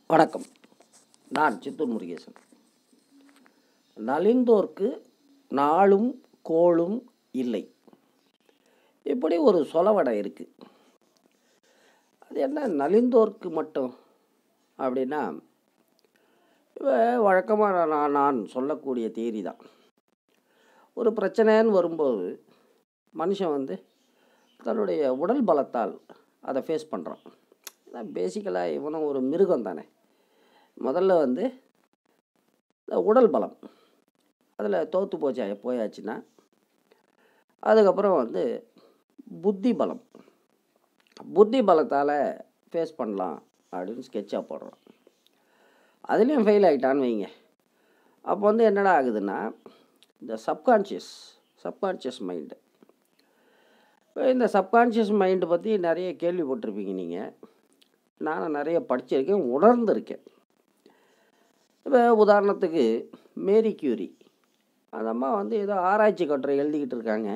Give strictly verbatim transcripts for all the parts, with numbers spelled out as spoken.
வணக்கம். நான் சித்தூர் முருகேசன். நலிந்தோர்க்கு நாளும் கோளும் இல்லை, இப்படி ஒரு சொலவடை இருக்குது. அது என்ன நலிந்தோர்க்கு மட்டும் அப்படின்னா, இப்போ வழக்கமாக நான் நான் சொல்லக்கூடிய தியரி தான். ஒரு பிரச்சனைன்னு வரும்போது மனுஷன் வந்து தன்னுடைய உடல் பலத்தால் அதை ஃபேஸ் பண்ணுறான். பேசிக்கலாக இவனும் ஒரு மிருகம் தானே. முதல்ல வந்து இந்த உடல் பலம் அதில் தோற்று போச்சா போயாச்சுன்னா, அதுக்கப்புறம் வந்து புத்தி பலம், புத்தி பலத்தால் ஃபேஸ் பண்ணலாம் அப்படின்னு ஸ்கெட்சாக போடுறான். அதுலேயும் ஃபெயில் ஆகிட்டான்னு வைங்க. அப்போ வந்து என்னடா ஆகுதுன்னா, இந்த சப்கான்ஷியஸ் சப்கான்ஷியஸ் மைண்டு இப்போ இந்த சப்கான்ஷியஸ் மைண்டு பற்றி நிறைய கேள்விப்பட்டிருப்பீங்க நீங்கள். நானும் நிறைய படிச்சிருக்கேன், உணர்ந்திருக்கேன். இப்போ உதாரணத்துக்கு மேரி கியூரி, அந்த அம்மா வந்து ஏதோ ஆராய்ச்சி கட்டுரை எழுதிக்கிட்டு இருக்காங்க.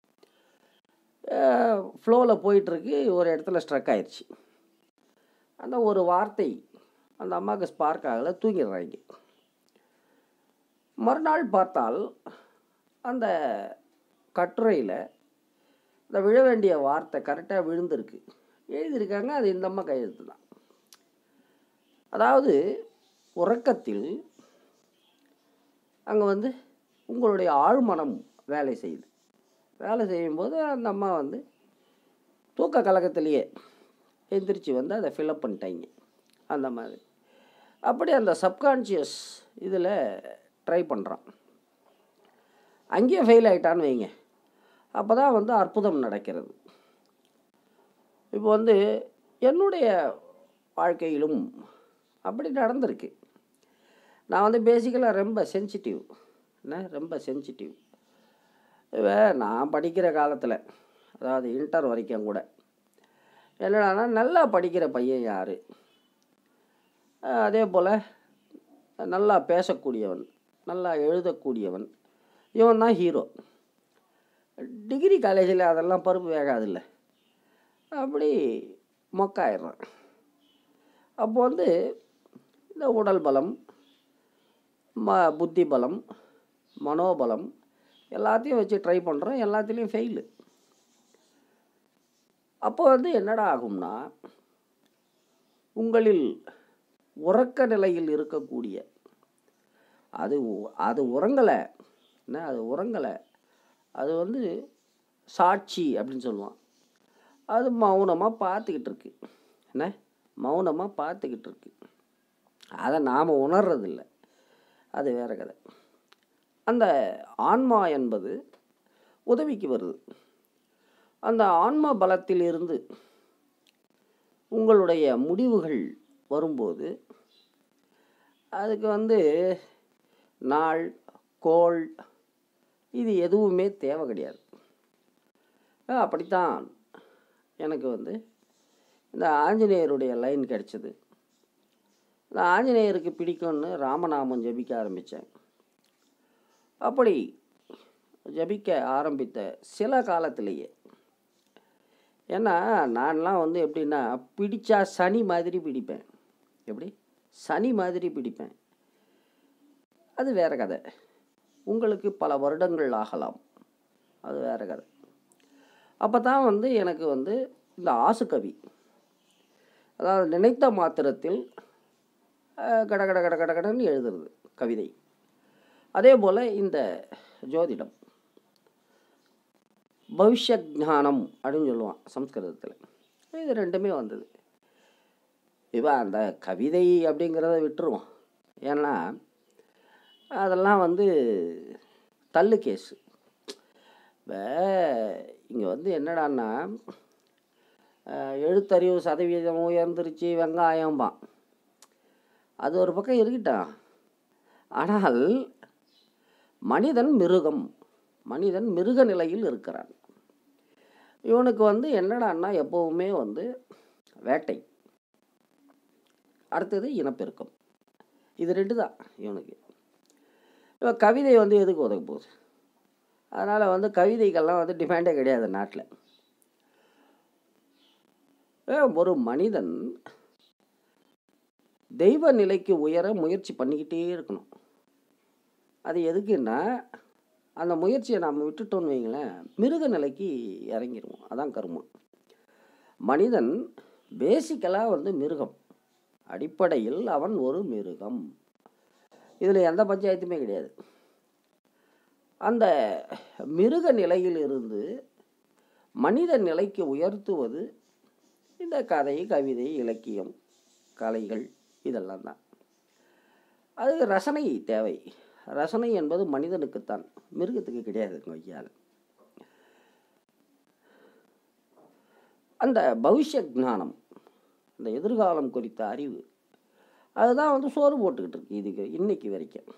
ஃப்ளோவில் போயிட்டுருக்கு, ஒரு இடத்துல ஸ்ட்ரக் ஆயிடுச்சு. அந்த ஒரு வார்த்தை அந்த அம்மாவுக்கு ஸ்பார்க் ஆகலை, தூங்கிடுறாங்க. மறுநாள் பார்த்தால் அந்த கட்டுரையில் இந்த விழ வேண்டிய வார்த்தை கரெக்டாக விழுந்திருக்கு, எழுதியிருக்காங்க. அது இந்த அம்மா கையெழுத்து தான். அதாவது உறக்கத்தில் அங்கே வந்து உங்களுடைய ஆழ்மனம் வேலை செய்யுது. வேலை செய்யும்போது அந்த அம்மா வந்து தூக்க கலக்கத்திலேயே எந்திரிச்சு வந்து அதை ஃபில்அப் பண்ணிட்டாங்க அந்த மாதிரி. அப்படி அந்த சப்கான்ஷியஸ் இதில் ட்ரை பண்ணுறான். அங்கேயே ஃபெயில் ஆகிட்டான்னு வைங்க. அப்போ தான் வந்து அற்புதம் நடக்கிறது. இப்போ வந்து என்னுடைய வாழ்க்கையிலும் அப்படி நடந்திருக்கு. நான் வந்து பேசிக்கலாக ரொம்ப சென்சிட்டிவ் என்ன ரொம்ப சென்சிட்டிவ் இப்போ நான் படிக்கிற காலத்தில், அதாவது இன்டர் வரைக்கும் கூட என்னடானா, நல்லா படிக்கிற பையன் யார், அதே போல் நல்லா பேசக்கூடியவன், நல்லா எழுதக்கூடியவன், இவன் தான் ஹீரோ. டிகிரி காலேஜில் அதெல்லாம் பருப்பு வேகாதில்ல, அப்படி மொக்காயிடுறான். அப்போ வந்து இந்த உடல் பலம், ம புத்தி பலம், மனோபலம் எல்லாத்தையும் வச்சு ட்ரை பண்ணுறோம், எல்லாத்துலேயும் ஃபெயிலு. அப்போ வந்து என்னடா ஆகும்னா, உங்களில் உறக்க நிலையில் இருக்கக்கூடிய அது அது உறங்கலை என்ன அது உறங்கலை அது வந்து சாட்சி அப்படின்னு சொல்லுவான். அது மௌனமாக பார்த்துக்கிட்டு இருக்கு என்ன மௌனமாக பார்த்துக்கிட்டு இருக்கு. அதை நாம் உணர்றதில்லை, அது வேறு கதை. அந்த ஆன்மா என்பது உதவிக்கு வருது. அந்த ஆன்ம பலத்தில் இருந்து உங்களுடைய முடிவுகள் வரும்போது அதுக்கு வந்து நாள் கோள் இது எதுவுமே தேவை கிடையாது. அப்படித்தான் எனக்கு வந்து இந்த ஆஞ்சநேயருடைய லைன் கிடச்சிது. இந்த ஆஞ்சநேயருக்கு பிடிக்கும்னு ராமநாமம் ஜபிக்க ஆரம்பித்தேன். அப்படி ஜபிக்க ஆரம்பித்த சில காலத்திலேயே, ஏன்னா நான்லாம் வந்து எப்படின்னா, பிடிச்சா சனி மாதிரி பிடிப்பேன். எப்படி சனி மாதிரி பிடிப்பேன். அது வேறு கதை. உங்களுக்கு பல வருடங்கள் ஆகலாம், அது வேறு கதை. அப்போ தான் வந்து எனக்கு வந்து இந்த ஆசுகவி, அதாவது நினைத்த மாத்திரத்தில் கட கட கட கட கடன்னு எழுதுறது கவிதை. அதே போல் இந்த ஜோதிடம், பவிஷ்ய ஞானம் அப்படின்னு சொல்லுவான் சம்ஸ்கிருதத்தில். இது ரெண்டுமே வந்தது. இப்போ அந்த கவிதை அப்படிங்கிறத விட்டுருவோம், ஏன்னா அதெல்லாம் வந்து தள்ளு கேஸு. இப்போ இங்கே வந்து என்னடான்னா, எழுத்தறிவு சதவீதம் உயர்ந்துருச்சு வெங்காயம்பான். அது ஒரு பக்கம் இருக்கட்டும். ஆனால் மனிதன் மிருகம், மனிதன் மிருக நிலையில் இருக்கிறான். இவனுக்கு வந்து என்னடான்னா எப்போவுமே வந்து வேட்டை, அடுத்தது இனப்பெருக்கம், இது ரெண்டு தான் இவனுக்கு. இப்போ கவிதை வந்து எதுக்கு உதவ போகுது? அதனால் வந்து கவிதைக்கெல்லாம் வந்து டிமாண்டே கிடையாது நாட்டில். ஒரு மனிதன் தெய்வ நிலைக்கு உயர முயற்சி பண்ணிக்கிட்டே இருக்கணும். அது எதுக்குன்னா, அந்த முயற்சியை நாம் விட்டுட்டோன்னு வைங்களேன், மிருக நிலைக்கு இறங்கிடுவோம். அதான் கர்மம். மனிதன் பேசிக்கலாக வந்து மிருகம். அடிப்படையில் அவன் ஒரு மிருகம். இதில் எந்த பஞ்சாயத்துமே கிடையாது. அந்த மிருக நிலையில் இருந்து மனித நிலைக்கு உயர்த்துவது இந்த கதை, கவிதை, இலக்கியம், கலைகள் இதெல்லாம் தான். அது ரசனை தேவை. ரசனை என்பது மனிதனுக்குத்தான், மிருகத்துக்கு கிடையாதுங்க ஐயால். அந்த பவிஷ்ய ஞானம், அந்த எதிர்காலம் குறித்த அறிவு, அதுதான் வந்து சோறு போட்டுக்கிட்டு இருக்கு இதுக்கு இன்னைக்கு வரைக்கும்.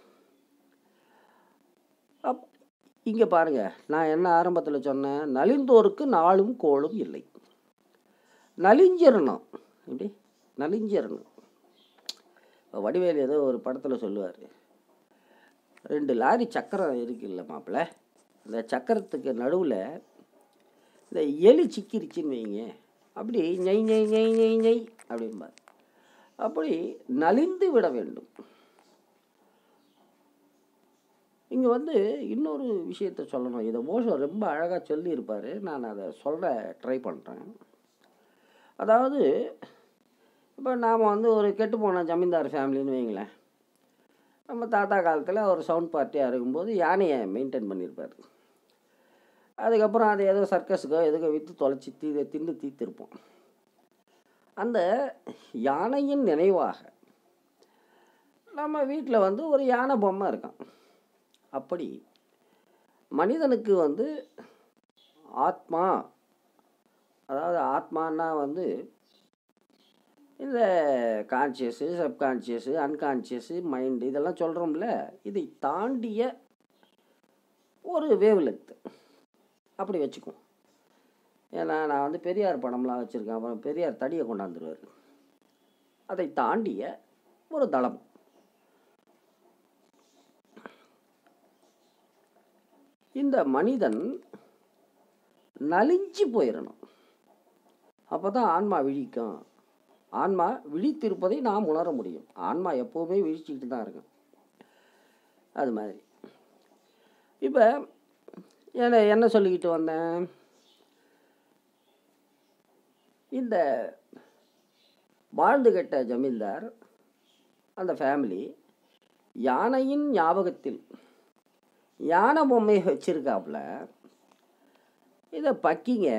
அப் இங்கே பாருங்கள், நான் என்ன ஆரம்பத்தில் சொன்னேன், நலிந்தோருக்கு நாளும் கோளும் இல்லை. நலிஞ்சிடணும், இப்படி நலிஞ்சிடணும். வடிவேலு ஏதோ ஒரு படத்தில் சொல்லுவார், ரெண்டு லாரி சக்கரம் இருக்குல்ல மாப்பிள்ள, அந்த சக்கரத்துக்கு நடுவில் இந்த எலி சிக்கிருச்சின்னு வைங்க, அப்படி நெய் நெய் நெய் நெய் நெய் அப்படிம்பார். அப்படி நலிந்து விட வேண்டும். இங்கே வந்து இன்னொரு விஷயத்த சொல்லணும். இதை ஓஷோ ரொம்ப அழகாக சொல்லியிருப்பார். நான் அதை சொல்ல ட்ரை பண்ணுறேன். அதாவது இப்போ நாம் வந்து ஒரு கெட்டு போன ஜமீன்தார் ஃபேமிலின்னு வைங்களேன். நம்ம தாத்தா காலத்தில் ஒரு சவுண்ட் பார்ட்டியாக இருக்கும்போது யானையை மெயின்டைன் பண்ணியிருப்பார். அதுக்கப்புறம் அதை ஏதோ சர்க்கஸுக்கோ எதுக்கோ விற்று தொலைச்சி தீ தின்னு தீர்த்திருப்போம். அந்த யானையின் நினைவாக நம்ம வீட்டில் வந்து ஒரு யானை பொம்மை இருக்கான். அப்படி மனிதனுக்கு வந்து ஆத்மா, அதாவது ஆத்மானா வந்து இந்த கான்சியஸு, சப்கான்சியஸு, அன்கான்சியஸு, மைண்டு இதெல்லாம் சொல்கிறோம்ல, இதை தாண்டிய ஒரு வேவ் லென்த் அப்படி வச்சுக்குவோம். ஏன்னா நான் வந்து பெரியார் படம்லாம் வச்சுருக்கேன். அப்புறம் பெரியார் தடியை கொண்டாந்துருவார். அதை தாண்டிய ஒரு தளம். இந்த மனிதன் நலிஞ்சு போயிடணும். அப்போ தான் ஆன்மா விழிக்கும். ஆன்மா விழித்திருப்பதை நாம் உணர முடியும். ஆன்மா எப்போவுமே விழிச்சிக்கிட்டு தான் இருக்கும். அது மாதிரி இப்போ என்ன என்ன சொல்லிக்கிட்டு வந்தேன், இந்த வாழ்ந்து கெட்ட ஜமீன்தார் அந்த ஃபேமிலி யானையின் ஞாபகத்தில் யானை பொம்மையை வச்சுருக்காப்புல. இதை பக்கிங்க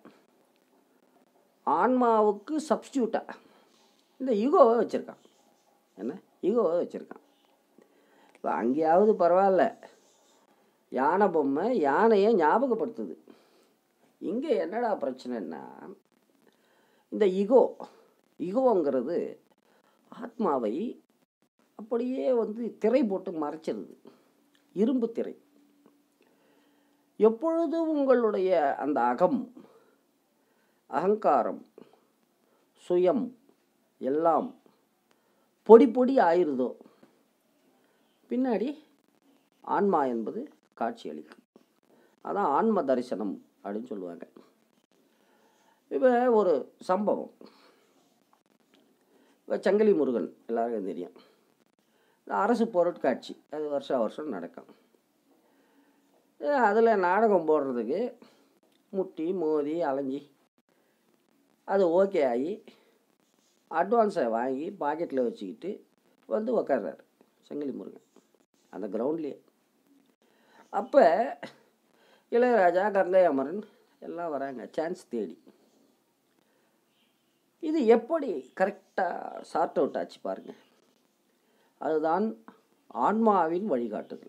ஆன்மாவுக்கு சப்ஸ்டியூட்டாக இந்த ஈகோவை வச்சுருக்கான். என்ன ஈகோவை வச்சுருக்கான். இப்போ அங்கேயாவது பரவாயில்ல, யானை பொம்மை யானையை ஞாபகப்படுத்துது. இங்கே என்னடா பிரச்சனைன்னா, இந்த ஈகோ ஈகோங்கிறது ஆத்மாவை அப்படியே வந்து திரை போட்டு மறைச்சிருது. இரும்பு திரை. எப்பொழுது உங்களுடைய அந்த அகம், அகங்காரம், சுயம் எல்லாம் பொடி பொடி ஆயிருதோ, பின்னாடி ஆன்மா என்பது காட்சி அளிக்கும். அதான் ஆன்ம தரிசனம் அப்படின்னு சொல்லுவாங்க. இப்போ ஒரு சம்பவம், இப்போ சங்கிலி முருகன் எல்லாருக்கும் தெரியும். அரசு பொருட்காட்சி அது வருஷா வருஷம் நடக்கும். அதில் நாடகம் போடுறதுக்கு முட்டி மோதி அலைஞ்சி அது ஓகே ஆகி அட்வான்ஸை வாங்கி பாக்கெட்டில் வச்சுக்கிட்டு வந்து உக்கார்றாரு சங்கிலி முருகன் அந்த கிரவுண்ட்லேயே. அப்போ இளையராஜா, கங்கை அமரன் எல்லாம் வராங்க சான்ஸ் தேடி. இது எப்படி கரெக்டாக சார்ட் அவுட் ஆச்சு பாருங்கள். அதுதான் ஆன்மாவின் வழிகாட்டுதல்.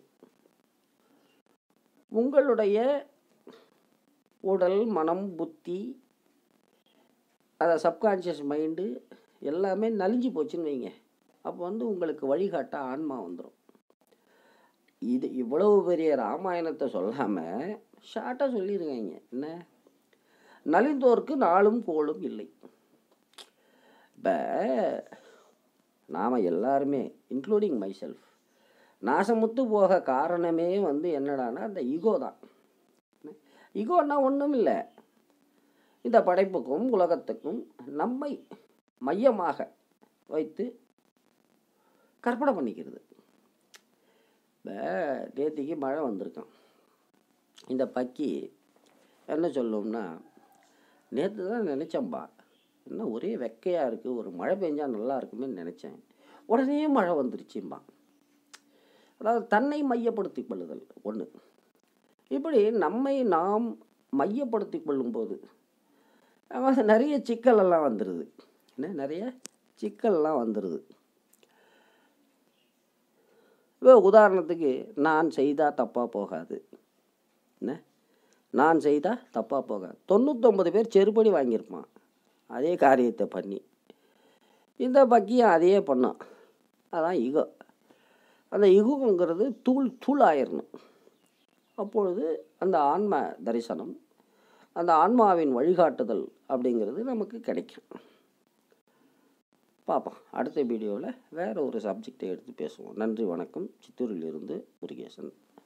உங்களுடைய உடல், மனம், புத்தி, அதை சப்கான்ஷியஸ் மைண்டு எல்லாமே நலிஞ்சு போச்சுன்னு வைங்க. அப்போ வந்து உங்களுக்கு வழிகாட்ட ஆன்மா வந்துடும். இது இவ்வளவு பெரிய ராமாயணத்தை சொல்லாமல் ஷார்ட்டாக சொல்லியிருக்காங்க. என்ன, நலிந்தோருக்கு நாளும் கோளும் இல்லை. இப்போ நாம் எல்லாருமே இன்க்ளூடிங் மை செல்ஃப் நாசமுத்து போக காரணமே வந்து என்னடானா அந்த ஈகோ தான். ஈகோன்னா ஒன்றும் இல்லை, இந்த படைப்புக்கும் உலகத்துக்கும் நம்மை மையமாக வைத்து கற்பனை பண்ணிக்கிறது. இப்போ நேற்றுக்கு மழை வந்திருக்கான். இந்த பக்கி என்ன சொல்லும்னா, நேற்று தான் நினச்சேன்பா, என்ன ஒரே வெக்கையாக இருக்குது, ஒரு மழை பெஞ்சால் நல்லா இருக்குமே நினச்சேன், உடனே மழை வந்துருச்சும்பா. அதாவது தன்னை மையப்படுத்தி கொள்ளுதல் ஒன்று. இப்படி நம்மை நாம் மையப்படுத்தி கொள்ளும்போது நிறைய சிக்கலெல்லாம் வந்துடுது. என்ன நிறைய சிக்கல்லாம் வந்துடுது. இப்போ உதாரணத்துக்கு நான் செய்தால் தப்பாக போகாது. என்ன நான் செய்தால் தப்பாக போகாது. தொண்ணூற்றொம்பது பேர் செருப்படி வாங்கியிருப்பான் அதே காரியத்தை பண்ணி. இந்த பக்கியும் அதையே பண்ணான். அதான் ஈகோ. அந்த ஈகோங்கிறது தூள் தூள் ஆயிடணும். அப்பொழுது அந்த ஆன்ம தரிசனம், அந்த ஆன்மாவின் வழிகாட்டுதல் அப்படிங்கிறது நமக்கு கிடைக்கும். பார்ப்போம். அடுத்த வீடியோவில் வேறு ஒரு சப்ஜெக்டை எடுத்து பேசுவோம். நன்றி, வணக்கம். சித்தூரிலிருந்து முருகேசன்.